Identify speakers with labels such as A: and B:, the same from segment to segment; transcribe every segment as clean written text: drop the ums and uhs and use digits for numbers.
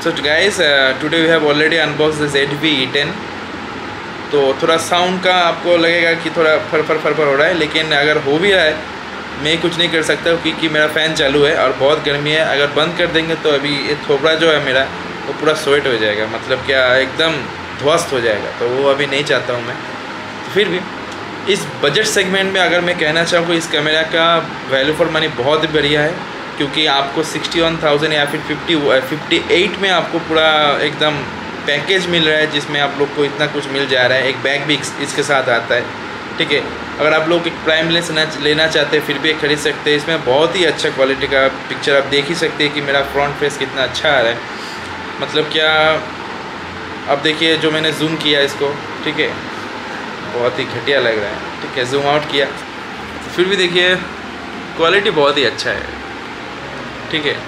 A: So guys, today we have already unboxed this ZV-E10। तो थोड़ा sound का आपको लगेगा कि थोड़ा फर हो रहा है, लेकिन अगर हो भी रहा है मैं कुछ नहीं कर सकता क्योंकि मेरा फ़ैन चालू है और बहुत गर्मी है। अगर बंद कर देंगे तो अभी ये थोपड़ा जो है मेरा वो पूरा स्वेट हो जाएगा, मतलब क्या एकदम ध्वस्त हो जाएगा, तो वो अभी नहीं चाहता हूँ मैं। तो फिर भी इस बजट सेगमेंट में अगर मैं कहना चाहूँ इस कैमरा का वैल्यू फॉर मनी बहुत ही बढ़िया है, क्योंकि आपको 61,000 या फिर 58 में आपको पूरा एकदम पैकेज मिल रहा है, जिसमें आप लोग को इतना कुछ मिल जा रहा है। एक बैग भी इसके साथ आता है, ठीक है। अगर आप लोग एक प्राइम लेंस लेना चाहते हैं फिर भी खरीद सकते हैं। इसमें बहुत ही अच्छा क्वालिटी का पिक्चर आप देख ही सकते हैं कि मेरा फ्रंट फेस कितना अच्छा आ रहा है, मतलब क्या। अब देखिए जो मैंने जूम किया इसको, ठीक है, बहुत ही घटिया लग रहा है, ठीक है। जूम आउट किया फिर भी देखिए क्वालिटी बहुत ही अच्छा है, ठीक है।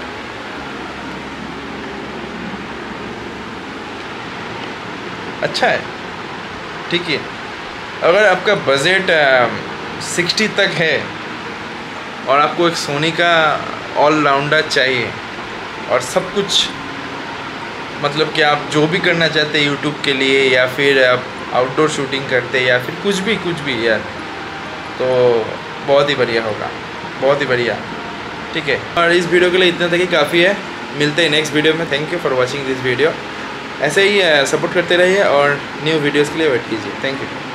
A: अच्छा है, ठीक है। अगर आपका बजट 60 तक है और आपको एक सोनी का ऑलराउंडर चाहिए और सब कुछ, मतलब कि आप जो भी करना चाहते हैं यूट्यूब के लिए या फिर आप आउटडोर शूटिंग करते हैं या फिर कुछ भी यार, तो बहुत ही बढ़िया होगा, बहुत ही बढ़िया, ठीक है। और इस वीडियो के लिए इतना तक ही काफ़ी है। मिलते हैं नेक्स्ट वीडियो में। Thank you for watching this video. ऐसे ही सपोर्ट करते रहिए और न्यू वीडियोज़ के लिए वेट कीजिए। Thank you.